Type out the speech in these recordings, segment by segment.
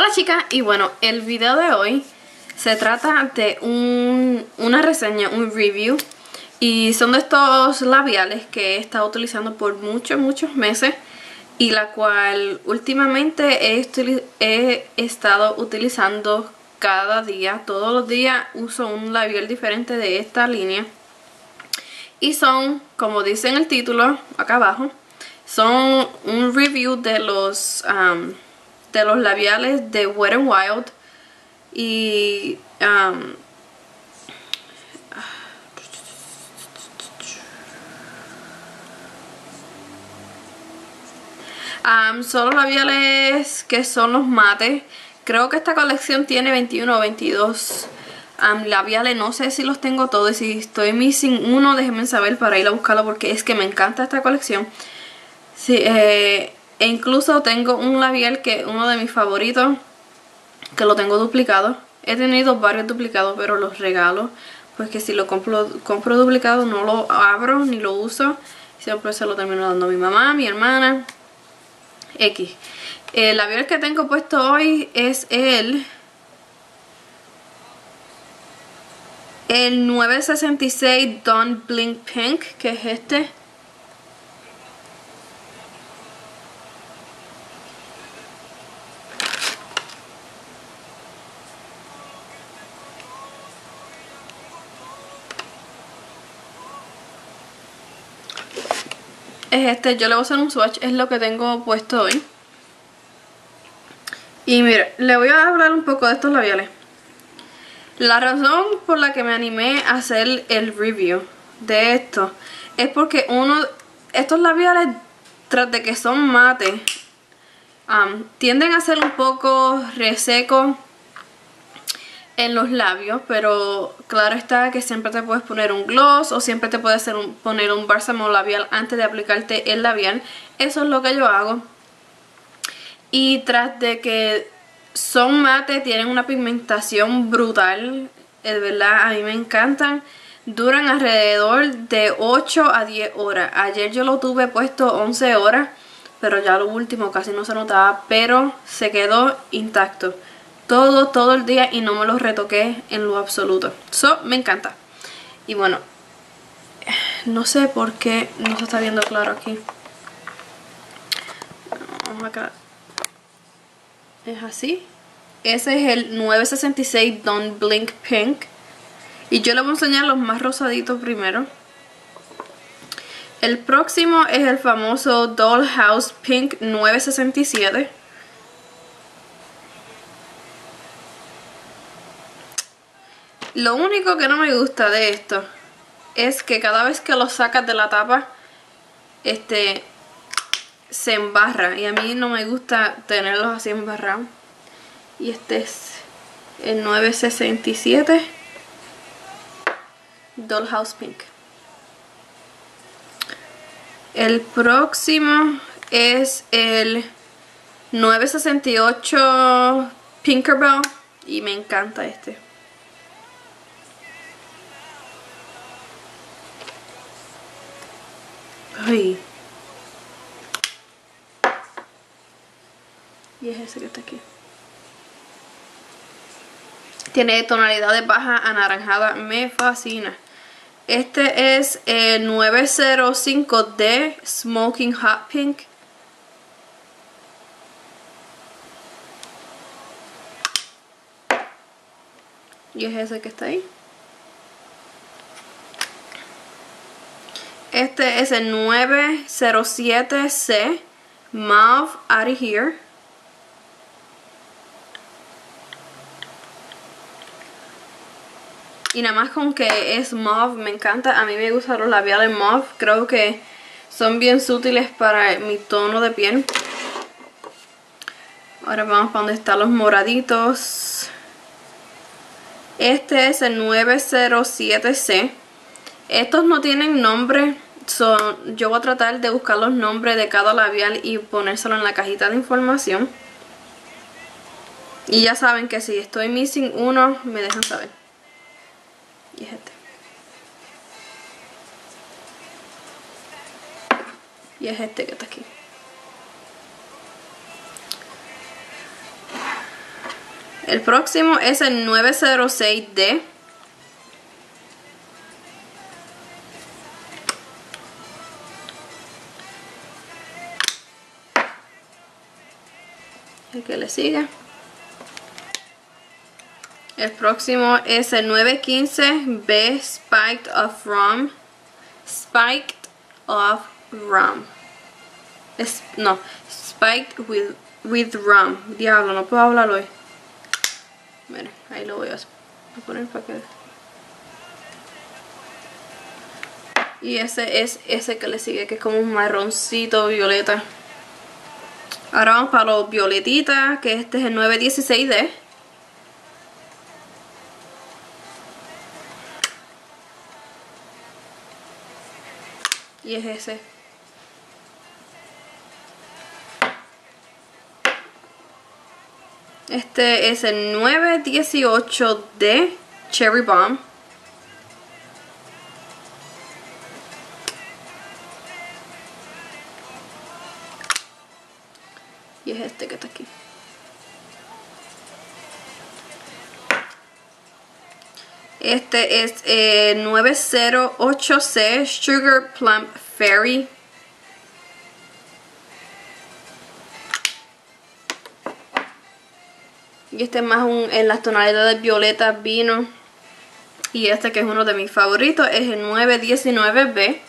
Hola chicas, y bueno, el video de hoy se trata de una reseña, un review. Y son de estos labiales que he estado utilizando por muchos meses. Y la cual últimamente he estado utilizando cada día. Todos los días uso un labial diferente de esta línea. Y son, como dice en el título, acá abajo, son un review de los labiales de Wet n Wild. Y son los labiales que son los mates. Creo que esta colección tiene 21 o 22 labiales. No sé si los tengo todos. Si estoy missing uno, déjenme saber para ir a buscarlo, porque es que me encanta esta colección. Sí, e incluso tengo un labial que es uno de mis favoritos, que lo tengo duplicado. He tenido varios duplicados, pero los regalo, pues que si lo compro duplicado no lo abro ni lo uso. Siempre se lo termino dando a mi mamá, a mi hermana. X. El labial que tengo puesto hoy es el 966 Don't Blink Pink, que es este. Es este, yo le voy a hacer un swatch, es lo que tengo puesto hoy. Y mire, le voy a hablar un poco de estos labiales. La razón por la que me animé a hacer el review de esto es porque estos labiales, tras de que son mate, tienden a ser un poco resecos en los labios, pero claro está que siempre te puedes poner un gloss o siempre te puedes poner un bálsamo labial antes de aplicarte el labial. Eso es lo que yo hago. Y tras de que son mate, tienen una pigmentación brutal, es verdad, a mí me encantan. Duran alrededor de 8 a 10 horas. Ayer yo lo tuve puesto 11 horas, pero ya lo último casi no se notaba, pero se quedó intacto todo el día y no me lo retoqué en lo absoluto. Me encanta. Y bueno, no sé por qué no se está viendo claro aquí. Vamos acá. Es así. Ese es el 966 Don't Blink Pink. Y yo les voy a enseñar los más rosaditos primero. El próximo es el famoso Dollhouse Pink 967. Lo único que no me gusta de esto es que cada vez que lo sacas de la tapa, se embarra. Y a mí no me gusta tenerlos así embarrados. Y este es el 967 Dollhouse Pink. El próximo es el 968 Pinkerbell. Y me encanta este. Ay. Y es ese que está aquí. Tiene tonalidades bajas anaranjada. Me fascina. Este es el 905D Smoking Hot Pink. Y es ese que está ahí. Este es el 907C Mauve Out of Here. Y nada más con que es mauve, me encanta. A mí me gustan los labiales mauve. Creo que son bien sutiles para mi tono de piel. Ahora vamos para donde están los moraditos. Este es el 907C. Estos no tienen nombre. Yo voy a tratar de buscar los nombres de cada labial y ponérselo en la cajita de información. Y ya saben que si estoy missing uno, me dejan saber. Y es este. Y es este que está aquí. El próximo es el 906D. El que le sigue. El próximo es el 915B Spiked of Rum. Spiked of Rum. No, Spiked with Rum. Diablo, no puedo hablar hoy. Miren, ahí lo voy a poner para que... Y ese es ese que le sigue, que es como un marroncito violeta. Ahora vamos para los violetitas, que este es el 916D. Y es ese. Este es el 918D Cherry Bomb. Y es este que está aquí. Este es 908C Sugar Plum Fairy. Y este es más en las tonalidades violeta vino. Y este, que es uno de mis favoritos, es el 919B.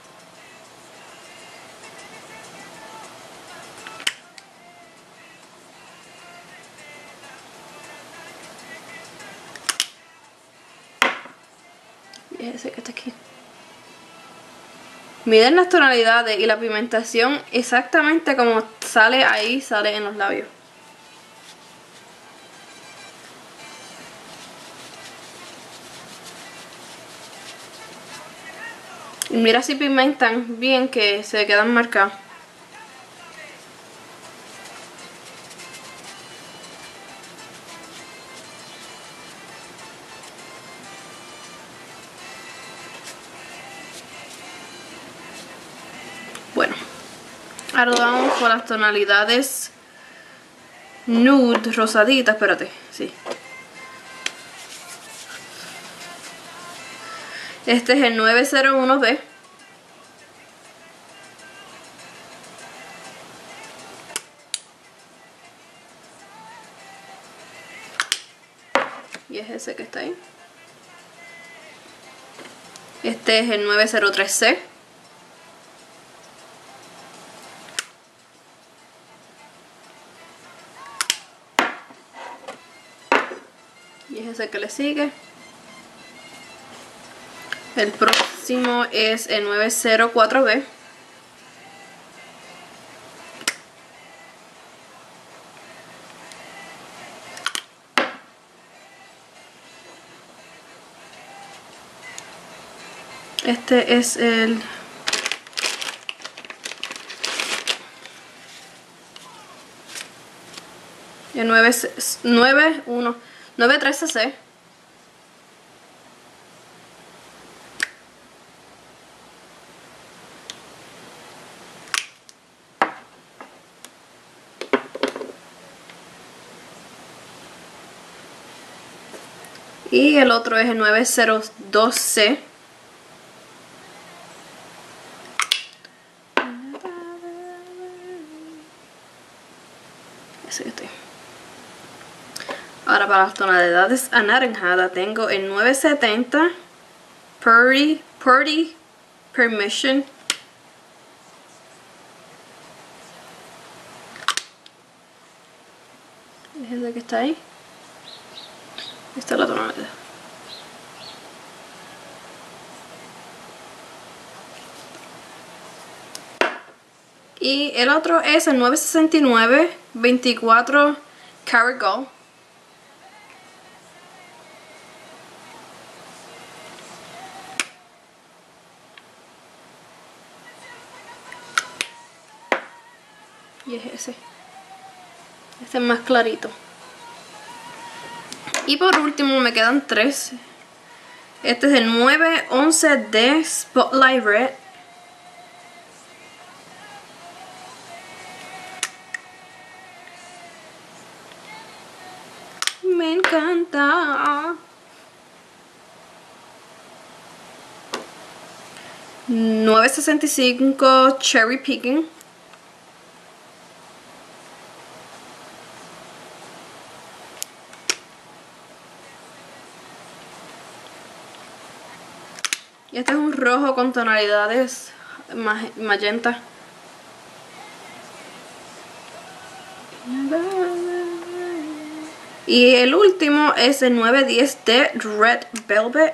Y es ese que está aquí. Miden las tonalidades y la pigmentación exactamente como sale ahí, sale en los labios. Y mira si pigmentan bien, que se quedan marcados. Bueno, ahora vamos con las tonalidades nude, rosaditas, espérate, sí. Este es el 901B. Y es ese que está ahí. Este es el 903C. Y es ese que le sigue. El próximo es el 904B. Este es el 913C. Y el otro es el 902C. Ese que estoy. Ahora para las tonalidades anaranjadas tengo el 970 Purdy Permission. Es el que está ahí. Esta es la tonalidad. Y el otro es el 969 24 Carat Gold. Y es ese. Este es más clarito. Y por último me quedan tres. Este es el 911D Spotlight Red. me encanta. 965 Cherry Picking. Y este es un rojo con tonalidades magenta. Y el último es el 910 de Red Velvet.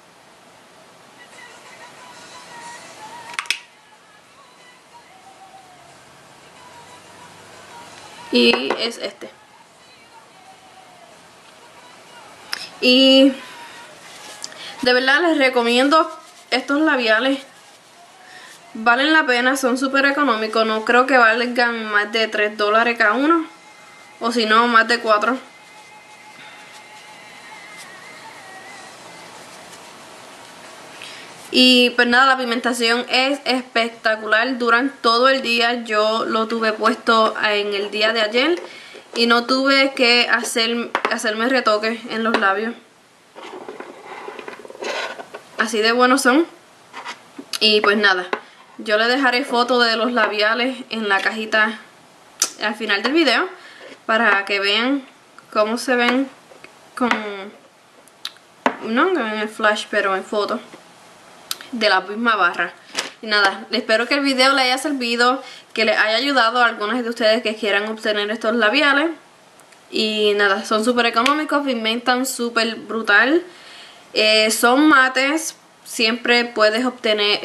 Y es este. Y de verdad les recomiendo estos labiales. Valen la pena, son súper económicos. No creo que valgan más de $3 cada uno. O si no, más de 4. Y pues nada, la pigmentación es espectacular. Duran todo el día. Yo lo tuve puesto en el día de ayer y no tuve que hacerme retoque en los labios. Así de buenos son. Y pues nada, yo les dejaré foto de los labiales en la cajita al final del video para que vean cómo se ven con, no en el flash, pero en foto de la misma barra. Y nada, espero que el video les haya servido, que les haya ayudado a algunos de ustedes que quieran obtener estos labiales. Y nada, son súper económicos, pigmentan súper brutal. Son mates, siempre puedes obtener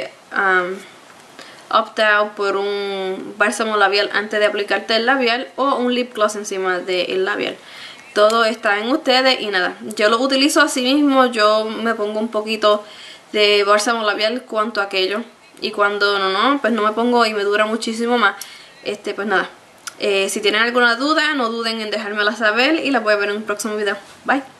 opt out por un bálsamo labial antes de aplicarte el labial o un lip gloss encima del labial. Todo está en ustedes y nada, yo lo utilizo así mismo. Yo me pongo un poquito de bálsamo labial cuanto aquello, y cuando no, pues no me pongo y me dura muchísimo más. Pues nada, si tienen alguna duda no duden en dejármela saber y la voy a ver en un próximo video. Bye.